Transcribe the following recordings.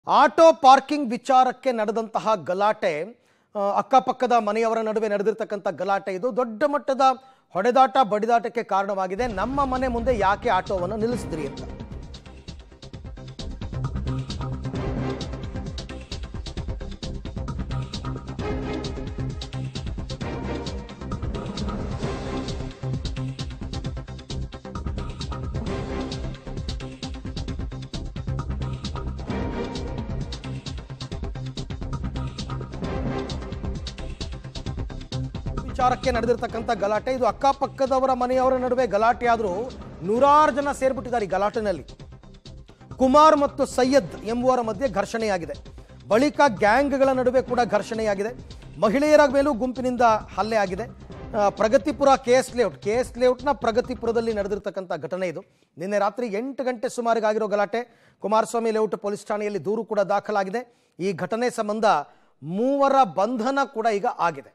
Auto parking ವಿಚಾರಕ್ಕೆ ನಡೆದಂತಹ ಗಲಾಟೆ ಅಕ್ಕಪಕ್ಕದ ಮನೆಯವರ ನಡುವೆ ನಡೆದಿರತಕ್ಕಂತ ಗಲಾಟೆ ಇದು ದೊಡ್ಡ ಮಟ್ಟದ ಹೊಡೆದಾಟ ಬಡಿದಾಟಕ್ಕೆ ಕಾರಣವಾಗಿದೆ. ನಮ್ಮ ಮನೆ ಮುಂದೆ ಯಾಕೆ ಆಟೋವನ್ನು ನಿಲ್ಲಿಸಿದ್ರಿ ಅಂತ ವಿಚಾರಕ್ಕೆ ನಡೆದಿರತಕ್ಕಂತ ಗಲಾಟೆ ಇದು ಅಕ್ಕಪಕ್ಕದವರ ಮನೆಯವರ ನಡುವೆ ಗಲಾಟೆ ಆದರೂ ನೂರಾರು ಜನ ಸೇರ್ಬಿಟ್ಟಿದ್ದಾರೆ ಈ ಗಲಾಟೆನಲ್ಲಿ. ಕುಮಾರ್ ಮತ್ತು ಸೈಯದ್ ಎಂಬುವರ ಮಧ್ಯೆ ಘರ್ಷಣೆಯಾಗಿದೆ. ಬಳಿಕ ಗ್ಯಾಂಗ್ಗಳ ನಡುವೆ ಕೂಡ ಘರ್ಷಣೆಯಾಗಿದೆ. ಮಹಿಳೆಯರ ಮೇಲೂ ಗುಂಪಿನಿಂದ ಹಲ್ಲೆ ಆಗಿದೆ. ಪ್ರಗತಿಪುರ ಕೆಎಸ್ ಲೇಔಟ್ನ ಪ್ರಗತಿಪುರದಲ್ಲಿ ನಡೆದಿರತಕ್ಕಂಥ ಘಟನೆ ಇದು. ನಿನ್ನೆ ರಾತ್ರಿ 8 ಗಂಟೆ ಸುಮಾರಿಗೆ ಆಗಿರೋ ಗಲಾಟೆ. ಕುಮಾರಸ್ವಾಮಿ ಲೇಔಟ್ ಪೊಲೀಸ್ ಠಾಣೆಯಲ್ಲಿ ದೂರು ಕೂಡ ದಾಖಲಾಗಿದೆ. ಈ ಘಟನೆ ಸಂಬಂಧ 3 ಬಂಧನ ಕೂಡ ಈಗ ಆಗಿದೆ.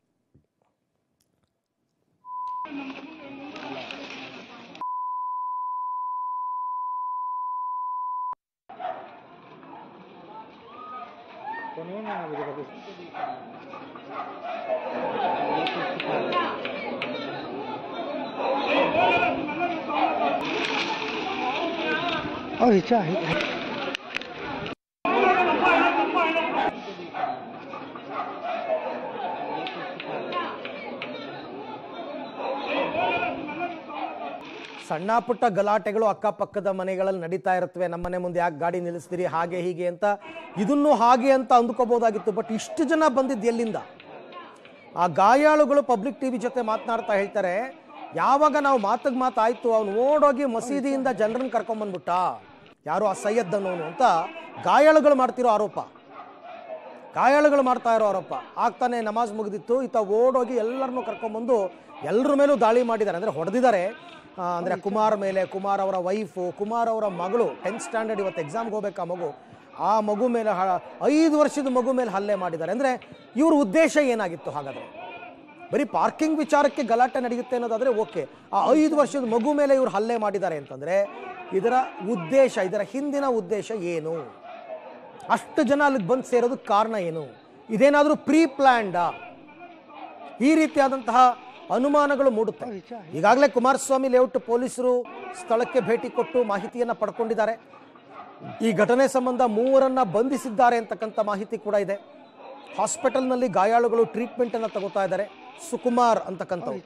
ಸಣ್ಣ ಪುಟ್ಟ ಗಲಾಟೆಗಳು ಅಕ್ಕಪಕ್ಕದ ಮನೆಗಳಲ್ಲಿ ನಡೀತಾ ಇರುತ್ತವೆ. ನಮ್ಮನೆ ಮುಂದೆ ಯಾಕೆ ಗಾಡಿ ನಿಲ್ಲಿಸ್ತೀರಿ ಹಾಗೆ ಹೀಗೆ ಅಂತ, ಇದನ್ನು ಹಾಗೆ ಅಂತ ಅಂದ್ಕೋಬಹುದಾಗಿತ್ತು. ಬಟ್ ಇಷ್ಟು ಜನ ಬಂದಿದ್ದು ಎಲ್ಲಿಂದ? ಆ ಗಾಯಾಳುಗಳು ಪಬ್ಲಿಕ್ ಟಿವಿ ಜೊತೆ ಮಾತನಾಡ್ತಾ ಹೇಳ್ತಾರೆ, ಯಾವಾಗ ನಾವು ಮಾತಾಯ್ತು ಅವ್ನು ಓಡೋಗಿ ಮಸೀದಿಯಿಂದ ಜನರನ್ನು ಕರ್ಕೊಂಡ್ಬಂದ್ಬಿಟ್ಟ, ಯಾರು ಆ ಸೈಯದ್ ಅನ್ನೋನು ಅಂತ ಗಾಯಾಳುಗಳು ಮಾಡ್ತಾ ಇರೋ ಆರೋಪ. ಆಗ್ತಾನೆ ನಮಾಜ್ ಮುಗಿದಿತ್ತು, ಈತ ಓಡೋಗಿ ಎಲ್ಲರನ್ನೂ ಕರ್ಕೊಂಡ್ಬಂದು ಎಲ್ಲರ ಮೇಲೂ ದಾಳಿ ಮಾಡಿದ್ದಾರೆ, ಅಂದರೆ ಹೊಡೆದಿದ್ದಾರೆ. ಅಂದರೆ ಕುಮಾರ್ ಮೇಲೆ, ಕುಮಾರ್ ಅವರ ವೈಫು, ಕುಮಾರ್ ಅವರ ಮಗಳು 10th ಸ್ಟ್ಯಾಂಡರ್ಡ್ ಇವತ್ತು ಎಕ್ಸಾಮ್ಗೆ ಹೋಗ್ಬೇಕು ಆ ಮಗು ಮೇಲೆ 5 ವರ್ಷದ ಮಗು ಮೇಲೆ ಹಲ್ಲೆ ಮಾಡಿದ್ದಾರೆ. ಅಂದರೆ ಇವ್ರ ಉದ್ದೇಶ ಏನಾಗಿತ್ತು? ಹಾಗಾದರೆ ಬರೀ ಪಾರ್ಕಿಂಗ್ ವಿಚಾರಕ್ಕೆ ಗಲಾಟೆ ನಡೆಯುತ್ತೆ ಅನ್ನೋದಾದರೆ ಓಕೆ, ಆ 5 ವರ್ಷದ ಮಗು ಮೇಲೆ ಇವ್ರು ಹಲ್ಲೆ ಮಾಡಿದ್ದಾರೆ ಅಂತಂದರೆ ಇದರ ಉದ್ದೇಶ, ಇದರ ಹಿಂದಿನ ಉದ್ದೇಶ ಏನು? ಅಷ್ಟು ಜನ ಅಲ್ಲಿಗೆ ಬಂದು ಸೇರೋದಕ್ಕೆ ಕಾರಣ ಏನು? ಇದೇನಾದರೂ ಪ್ರೀ ಪ್ಲ್ಯಾಂಡಾ? ಈ ರೀತಿಯಾದಂತಹ ಅನುಮಾನಗಳು ಮೂಡುತ್ತೆ. ಈಗಾಗಲೇ ಕುಮಾರಸ್ವಾಮಿ ಲೇಔಟ್ ಪೊಲೀಸರು ಸ್ಥಳಕ್ಕೆ ಭೇಟಿ ಕೊಟ್ಟು ಮಾಹಿತಿಯನ್ನು ಪಡ್ಕೊಂಡಿದ್ದಾರೆ. ಈ ಘಟನೆ ಸಂಬಂಧ 3ರನ್ನ ಬಂಧಿಸಿದ್ದಾರೆ ಅಂತಕ್ಕಂಥ ಮಾಹಿತಿ ಕೂಡ ಇದೆ. ಹಾಸ್ಪಿಟಲ್ನಲ್ಲಿ ಗಾಯಾಳುಗಳು ಟ್ರೀಟ್ಮೆಂಟ್ ಅನ್ನು ತಗೋತಾ ಇದ್ದಾರೆ. ಸುಕುಮಾರ್ ಅಂತಕ್ಕಂಥವ್ರು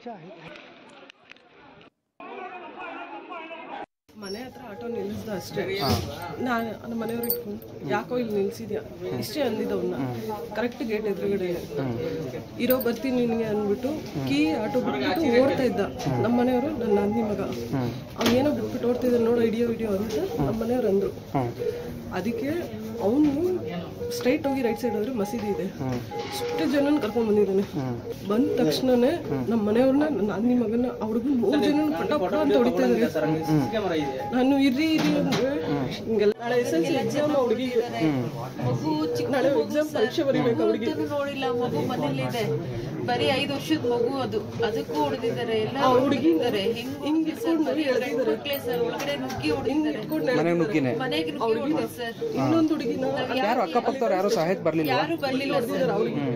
ಮನೆ ಹತ್ರ ಆಟೋ ನಿಲ್ಲಿಸ್ದ ಅಷ್ಟೇ. ನಾನು ನಮ್ಮ ಮನೆಯವ್ರು ಇಟ್ಕೊಂಡು ಯಾಕೋ ಇಲ್ಲಿ ನಿಲ್ಸಿದ್ಯಾ ಇಷ್ಟೇ ಅಂದಿದ್ದವನ್ನ. ಕರೆಕ್ಟ್ ಗೇಟ್ ಎದುರುಗಡೆ ಇರೋ ಬರ್ತೀನಿ ನಿನಗೆ ಅಂದ್ಬಿಟ್ಟು ಆಟೋ ಬಿಟ್ಬಿಟ್ಟು ಓಡ್ತಾ ಇದ್ದ. ನಮ್ಮ ಮನೆಯವರು ನನ್ನ ನಂದಿ ಮಗ ಅವ್ನೇನೋ ಬಿಟ್ಬಿಟ್ಟು ಓಡ್ತಿದ್ದ, ನೋಡೋ ಹಿಡಿಯೋ ಅಂತ ನಮ್ಮ ಮನೆಯವ್ರು ಅಂದ್ರು. ಅದಕ್ಕೆ ಅವನು ಸ್ಟ್ರೈಟ್ ಹೋಗಿ ರೈಟ್ ಸೈಡ್ ಹೋದ್ರೆ ಮಸೀದಿ ಇದೆ, ಅಷ್ಟು ಜನನ ಕರ್ಕೊಂಡ್ ಬಂದಿದ್ದಾನೆ. ಬಂದ ತಕ್ಷಣನೇ ನಮ್ಮ ಮನೆಯವ್ರನ್ನ ನನ್ನ ನಂದಿ ಮಗನ ಹುಡುಗನ 3 ಜನ ಪಟ ಅಂತ ಹೊಡಿತಾ ಇದ್ದಾರೆ. ನಾನು ಇರ್ರಿ ಅಂದ್ರೆ ಹಿಂಗೆಲ್ಲ ನಾಳೆ SSLC ಎಕ್ಸಾಮ್ ಹುಡುಗಿಗೆ, ನಾಳೆ ಎಕ್ಸಾಮ್ ಪರೀಕ್ಷೆ ಬರೀಬೇಕು ಹುಡುಗಿ. ನೋಡಿಲ್ಲ, ಮಗು ಮನೇಲಿದೆ, ಬರೀ 5 ವರ್ಷದ ಮಗು, ಅದಕ್ಕೂ ಹೊಡೆದಿದ್ದಾರೆ. ಎಲ್ಲ ಹುಡುಗಿದ್ದಾರೆ, ಹಿಂಗೆ ಒಳಗಡೆ ನುಗ್ಗಿ ಹೊಡೆದಿದ್ದಾರೆ. ಮನೆಗೆ ನುಗ್ಗಿ ಸರ್. ಇನ್ನೊಂದು ಹುಡುಗಿನ ಯಾರು ಅಕ್ಕಪಕ್ಕದವ್ರು ಯಾರು ಸಹಾಯಕ್ಕೆ ಬರ್ಲಿಲ್ಲ? ಯಾರು ಬರ್ಲಿಲ್ಲ ಸರ್.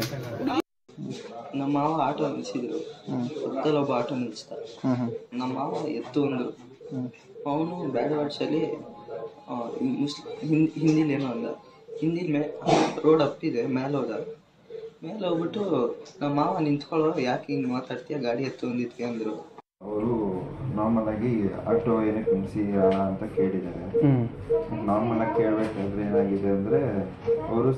ನಮ್ಮ ಮಾವ ಆಟೋ ನಿಲ್ಸಿದ್ರು, ಹೊತ್ತಲ್ಲಿ ಒಬ್ಬ ಆಟೋ ನಿಲ್ಸ್ದ. ನಮ್ಮ ಮಾವ ಎತ್ತು ಅಂದ್ರು. ಅವನು ಬ್ಯಾಡ್ ವರ್ಡ್ಸಲ್ಲಿ ಹಿಂದಿಲಿ ಏನೋ ಅಂದ. ಹಿಂದಿಲ್ ರೋಡ್ ಅಪ್ಪಿದೆ, ಮೇಲೆ ಹೋಗ್ಬಿಟ್ಟು ನಮ್ಮ ಮಾವ ನಿಂತ್ಕೊಳ್ಳೋ, ಯಾಕೆ ಹಿಂಗೆ ಮಾತಾಡ್ತೀಯ, ಗಾಡಿ ಎತ್ತು ಅಂದಿದ್ವಿ ಅಂದರು. ಅವರು ನಾರ್ಮಲ್ ಆಗಿ ಆಟೋ ಏನಕ್ಕೆ ನಿಲ್ಸಿದ್ಯಾ ಅಂತ ಕೇಳಿದ್ದಾರೆ. ನಾರ್ಮಲ್ ಆಗಿ ಕೇಳಬೇಕಾದ್ರೆ ಏನಾಗಿದೆ ಅಂದರೆ ಅವರು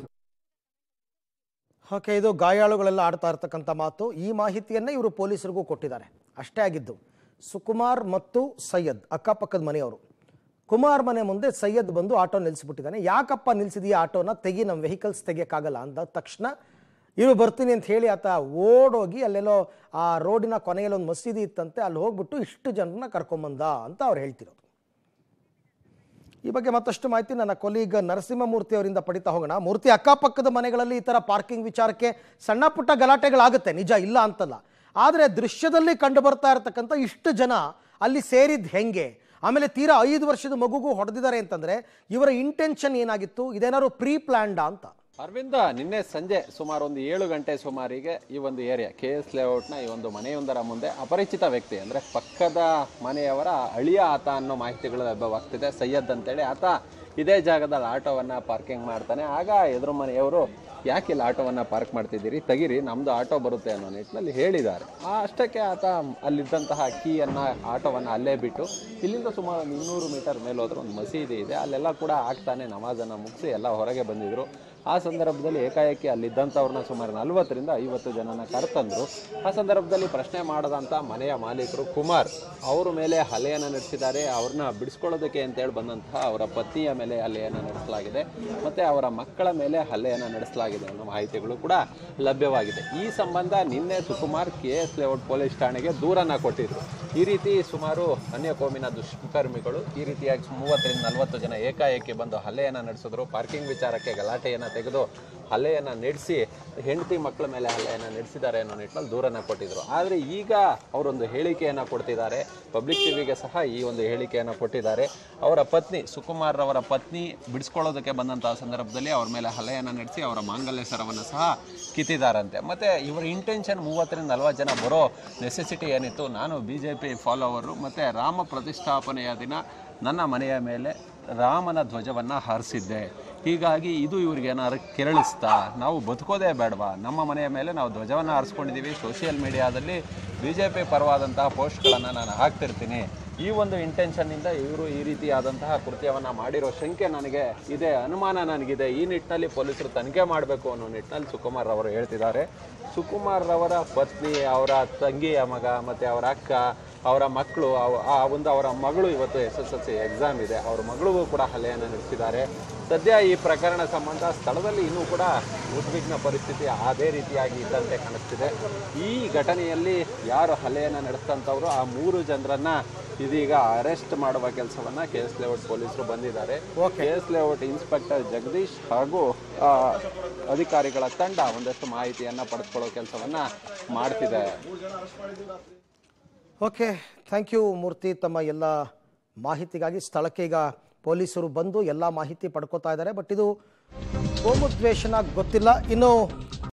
ಓಕೆ, ಇದು ಗಾಯಾಳುಗಳೆಲ್ಲ ಆಡ್ತಾ ಇರ್ತಕ್ಕಂಥ ಮಾತು. ಈ ಮಾಹಿತಿಯನ್ನೇ ಇವರು ಪೊಲೀಸರಿಗೂ ಕೊಟ್ಟಿದ್ದಾರೆ. ಅಷ್ಟೇ ಆಗಿದ್ದು. ಸುಕುಮಾರ್ ಮತ್ತು ಸೈಯದ್ ಅಕ್ಕಪಕ್ಕದ ಮನೆಯವರು. ಕುಮಾರ್ ಮನೆ ಮುಂದೆ ಸೈಯದ್ ಬಂದು ಆಟೋ ನಿಲ್ಲಿಸ್ಬಿಟ್ಟಿದ್ದಾನೆ. ಯಾಕಪ್ಪ ನಿಲ್ಸಿದೀಯ ಆಟೋನ, ತೆಗಿ, ನಮ್ಮ ವೆಹಿಕಲ್ಸ್ ತೆಗಿಯೋಕ್ಕಾಗಲ್ಲ ಅಂದ ತಕ್ಷಣ ಇವರು ಬರ್ತೀನಿ ಅಂತ ಹೇಳಿ ಆತ ಓಡೋಗಿ ಅಲ್ಲೆಲ್ಲೋ ಆ ರೋಡಿನ ಕೊನೆಯಲ್ಲಿ ಒಂದು ಮಸೀದಿ ಇತ್ತಂತೆ, ಅಲ್ಲಿ ಹೋಗ್ಬಿಟ್ಟು ಇಷ್ಟು ಜನರನ್ನ ಕರ್ಕೊಂಬಂದ ಅಂತ ಅವ್ರು ಹೇಳ್ತಿರೋದು. ಈ ಬಗ್ಗೆ ಮತ್ತಷ್ಟು ಮಾಹಿತಿ ನನ್ನ ಕೊಲೀಗ್ ನರಸಿಂಹಮೂರ್ತಿ ಅವರಿಂದ ಪಡಿತಾ ಹೋಗೋಣ. ಮೂರ್ತಿ, ಅಕ್ಕಪಕ್ಕದ ಮನೆಗಳಲ್ಲಿ ಈ ಥರ ಪಾರ್ಕಿಂಗ್ ವಿಚಾರಕ್ಕೆ ಸಣ್ಣ ಪುಟ್ಟ ಗಲಾಟೆಗಳಾಗುತ್ತೆ, ನಿಜ, ಇಲ್ಲ ಅಂತಲ್ಲ. ಆದರೆ ದೃಶ್ಯದಲ್ಲಿ ಕಂಡು ಬರ್ತಾ ಇರತಕ್ಕಂಥ ಇಷ್ಟು ಜನ ಅಲ್ಲಿ ಸೇರಿದ್ದು ಹೆಂಗೆ, ಆಮೇಲೆ ತೀರಾ 5 ವರ್ಷದ ಮಗುಗೂ ಹೊಡೆದಿದ್ದಾರೆ ಅಂತಂದ್ರೆ ಇವರ ಇಂಟೆನ್ಷನ್ ಏನಾಗಿತ್ತು? ಇದೇನಾದ್ರು ಪ್ರೀ ಪ್ಲಾನ್ಡಾ ಅಂತ? ಅರವಿಂದ, ನಿನ್ನೆ ಸಂಜೆ ಸುಮಾರು ಒಂದು 7 ಗಂಟೆ ಸುಮಾರಿಗೆ ಈ ಒಂದು ಏರಿಯಾ KS ಲೇಔಟ್ನ ಈ ಒಂದು ಮನೆಯೊಂದರ ಮುಂದೆ ಅಪರಿಚಿತ ವ್ಯಕ್ತಿ ಅಂದರೆ ಪಕ್ಕದ ಮನೆಯವರ ಅಳಿಯ ಆತ ಅನ್ನೋ ಮಾಹಿತಿಗಳು ಲಭ್ಯವಾಗ್ತಿದೆ. ಸೈಯದ್ ಅಂತೇಳಿ ಆತ ಇದೇ ಜಾಗದಲ್ಲಿ ಆಟೋವನ್ನು ಪಾರ್ಕಿಂಗ್ ಮಾಡ್ತಾನೆ. ಆಗ ಎದುರು ಮನೆಯವರು ಯಾಕೆ ಇಲ್ಲಿ ಆಟೋವನ್ನು ಪಾರ್ಕ್ ಮಾಡ್ತಿದ್ದೀರಿ, ತೆಗೀರಿ, ನಮ್ಮದು ಆಟೋ ಬರುತ್ತೆ ಅನ್ನೋ ನಿಟ್ಟಿನಲ್ಲಿ ಹೇಳಿದ್ದಾರೆ. ಅಷ್ಟಕ್ಕೆ ಆತ ಅಲ್ಲಿದ್ದಂತಹ ಕೀಯನ್ನು ಆಟೋವನ್ನು ಅಲ್ಲೇ ಬಿಟ್ಟು ಇಲ್ಲಿಂದ ಸುಮಾರು 200 ಮೀಟರ್ ಮೇಲೆ ಹೋದ್ರೆ ಒಂದು ಮಸೀದಿ ಇದೆ, ಅಲ್ಲೆಲ್ಲ ಕೂಡ ಆಗ್ತಾನೆ ನಮಾಜನ್ನು ಮುಗಿಸಿ ಎಲ್ಲ ಹೊರಗೆ ಬಂದಿದ್ದರು. ಆ ಸಂದರ್ಭದಲ್ಲಿ ಏಕಾಏಕಿ ಅಲ್ಲಿದ್ದಂಥವ್ರನ್ನ ಸುಮಾರು 40ರಿಂದ 50 ಜನನ ಕರೆತಂದರು. ಆ ಸಂದರ್ಭದಲ್ಲಿ ಪ್ರಶ್ನೆ ಮಾಡದಂಥ ಮನೆಯ ಮಾಲೀಕರು ಕುಮಾರ್ ಅವರ ಮೇಲೆ ಹಲ್ಲೆಯನ್ನು ನಡೆಸಿದ್ದಾರೆ. ಅವ್ರನ್ನ ಬಿಡಿಸ್ಕೊಳ್ಳೋದಕ್ಕೆ ಅಂತೇಳಿ ಬಂದಂತಹ ಅವರ ಪತ್ನಿಯ ಮೇಲೆ ಹಲ್ಲೆಯನ್ನು ನಡೆಸಲಾಗಿದೆ, ಮತ್ತು ಅವರ ಮಕ್ಕಳ ಮೇಲೆ ಹಲ್ಲೆಯನ್ನು ನಡೆಸಲಾಗಿದೆ ಅನ್ನೋ ಮಾಹಿತಿಗಳು ಕೂಡ ಲಭ್ಯವಾಗಿದೆ. ಈ ಸಂಬಂಧ ನಿನ್ನೆ ಸುಕುಮಾರ್ KS ಲೇಔಟ್ ಪೊಲೀಸ್ ಠಾಣೆಗೆ ದೂರನ್ನು ಕೊಟ್ಟಿದ್ರು. ಈ ರೀತಿ ಸುಮಾರು ಅನ್ಯ ಕೋಮಿನ ದುಷ್ಕರ್ಮಿಗಳು ಈ ರೀತಿಯಾಗಿ 30ರಿಂದ 40 ಜನ ಏಕಾಏಕಿ ಬಂದು ಹಲ್ಲೆಯನ್ನು ನಡೆಸಿದ್ರು. ಪಾರ್ಕಿಂಗ್ ವಿಚಾರಕ್ಕೆ ಗಲಾಟೆಯನ್ನು ತೆಗೆದು ಹಲ್ಲೆಯನ್ನು ನಡೆಸಿ ಹೆಂಡತಿ ಮಕ್ಕಳ ಮೇಲೆ ಹಲ್ಲೆಯನ್ನು ನಡೆಸಿದ್ದಾರೆ ಅನ್ನೋ ನಿಟ್ಟಿನಲ್ಲಿ ದೂರನ್ನು ಕೊಟ್ಟಿದ್ರು. ಆದರೆ ಈಗ ಅವರೊಂದು ಹೇಳಿಕೆಯನ್ನು ಕೊಡ್ತಿದ್ದಾರೆ. ಪಬ್ಲಿಕ್ ಟಿವಿಗೆ ಸಹ ಈ ಒಂದು ಹೇಳಿಕೆಯನ್ನು ಕೊಟ್ಟಿದ್ದಾರೆ. ಅವರ ಪತ್ನಿ ಸುಕುಮಾರ್ ಅವರ ಪತ್ನಿ ಬಿಡಿಸ್ಕೊಳ್ಳೋದಕ್ಕೆ ಬಂದಂತಹ ಸಂದರ್ಭದಲ್ಲಿ ಅವ್ರ ಮೇಲೆ ಹಲ್ಲೆಯನ್ನು ನಡೆಸಿ ಅವರ ಮಾಂಗಲ್ಯ ಸರವನ್ನು ಸಹ ಕಿತ್ತಿದ್ದಾರಂತೆ. ಮತ್ತು ಇವರ ಇಂಟೆನ್ಷನ್ 30ರಿಂದ 40 ಜನ ಬರೋ ನೆಸೆಸಿಟಿ ಏನಿತ್ತು, ನಾನು BJP ಫಾಲೋವರು ಮತ್ತು ರಾಮ ಪ್ರತಿಷ್ಠಾಪನೆಯ ದಿನ ನನ್ನ ಮನೆಯ ಮೇಲೆ ರಾಮನ ಧ್ವಜವನ್ನು ಹಾರಿಸಿದ್ದೆ, ಹೀಗಾಗಿ ಇದು ಇವ್ರಿಗೆ ಏನಾದ್ರು ಕೆರಳಿಸ್ತಾ, ನಾವು ಬದುಕೋದೇ ಬೇಡವಾ, ನಮ್ಮ ಮನೆಯ ಮೇಲೆ ನಾವು ಧ್ವಜವನ್ನು ಹಾರಿಸ್ಕೊಂಡಿದ್ದೀವಿ, ಸೋಷಿಯಲ್ ಮೀಡಿಯಾದಲ್ಲಿ BJP ಪರವಾದಂತಹ ಪೋಸ್ಟ್ಗಳನ್ನು ನಾನು ಹಾಕ್ತಿರ್ತೀನಿ, ಈ ಒಂದು ಇಂಟೆನ್ಷನ್ನಿಂದ ಇವರು ಈ ರೀತಿಯಾದಂತಹ ಕೃತ್ಯವನ್ನು ಮಾಡಿರೋ ಶಂಕೆ ನನಗೆ ಇದೆ, ಅನುಮಾನ ನನಗಿದೆ. ಈ ನಿಟ್ಟಿನಲ್ಲಿ ಪೊಲೀಸರು ತನಿಖೆ ಮಾಡಬೇಕು ಅನ್ನೋ ನಿಟ್ಟಿನಲ್ಲಿ ಸುಕುಮಾರ್ ಅವರು ಹೇಳ್ತಿದ್ದಾರೆ. ಸುಕುಮಾರ್ ಅವರ ಪತ್ನಿ, ಅವರ ತಂಗಿಯ ಮಗ ಮತ್ತು ಅವರ ಅಕ್ಕ, ಅವರ ಮಕ್ಕಳು, ಅವರ ಮಗಳು ಇವತ್ತು SSLC ಎಕ್ಸಾಮ್ ಇದೆ, ಅವರ ಮಗಳಿಗೂ ಕೂಡ ಹಲ್ಲೆಯನ್ನು ನಡೆಸಿದ್ದಾರೆ. ಸದ್ಯ ಈ ಪ್ರಕರಣ ಸಂಬಂಧ ಸ್ಥಳದಲ್ಲಿ ಇನ್ನೂ ಕೂಡ ಉದ್ವಿಗ್ನ ಪರಿಸ್ಥಿತಿ ಅದೇ ರೀತಿಯಾಗಿ ಇದ್ದಂತೆ ಕಾಣಿಸ್ತಿದೆ. ಈ ಘಟನೆಯಲ್ಲಿ ಯಾರು ಹಲ್ಲೆಯನ್ನು ನಡೆಸ್ತಂಥವ್ರು ಆ 3 ಜನರನ್ನ ಇದೀಗ ಅರೆಸ್ಟ್ ಮಾಡುವ ಕೆಲಸವನ್ನು KS ಲೇಔಟ್ ಪೊಲೀಸರು ಬಂದಿದ್ದಾರೆ. KS ಲೇಔಟ್ ಇನ್ಸ್ಪೆಕ್ಟರ್ ಜಗದೀಶ್ ಹಾಗೂ ಅಧಿಕಾರಿಗಳ ತಂಡ ಒಂದಷ್ಟು ಮಾಹಿತಿಯನ್ನು ಪಡೆದುಕೊಳ್ಳೋ ಕೆಲಸವನ್ನು ಮಾಡ್ತಿದೆ. Okay, thank you Murthy. ತಮ್ಮ ಎಲ್ಲ ಮಾಹಿತಿಗಾಗಿ ಸ್ಥಳಕ್ಕೆ ಈಗ ಪೊಲೀಸರು ಬಂದು ಎಲ್ಲ ಮಾಹಿತಿ ಪಡ್ಕೋತಾ ಇದ್ದಾರೆ. ಬಟ್ ಇದು ಕೋಮುದ್ವೇಷನ ಗೊತ್ತಿಲ್ಲ. ಇನ್ನು